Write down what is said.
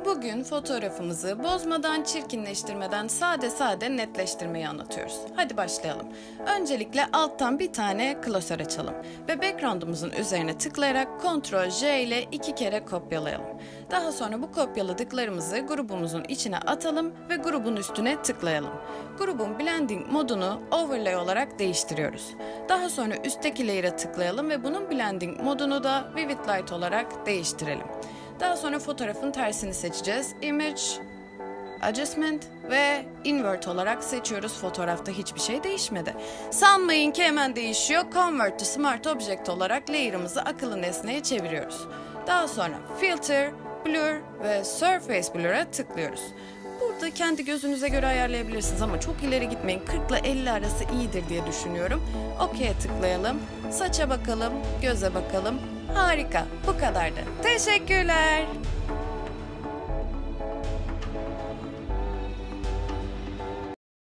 Bugün fotoğrafımızı bozmadan, çirkinleştirmeden sade netleştirmeyi anlatıyoruz. Hadi başlayalım. Öncelikle alttan bir tane klasör açalım ve background'umuzun üzerine tıklayarak Ctrl+J ile 2 kere kopyalayalım. Daha sonra bu kopyaladıklarımızı grubumuzun içine atalım ve grubun üstüne tıklayalım. Grubun blending modunu overlay olarak değiştiriyoruz. Daha sonra üstteki layer'a tıklayalım ve bunun blending modunu da vivid light olarak değiştirelim. Daha sonra fotoğrafın tersini seçeceğiz. Image, Adjustment ve Invert olarak seçiyoruz. Fotoğrafta hiçbir şey değişmedi. Sanmayın ki hemen değişiyor. Convert to Smart Object olarak layer'ımızı akıllı nesneye çeviriyoruz. Daha sonra Filter, Blur ve Surface Blur'a tıklıyoruz. Burada kendi gözünüze göre ayarlayabilirsiniz ama çok ileri gitmeyin. 40 ile 50 arası iyidir diye düşünüyorum. OK'ye tıklayalım. Saça bakalım, göze bakalım. Harika, bu kadardı. Teşekkürler.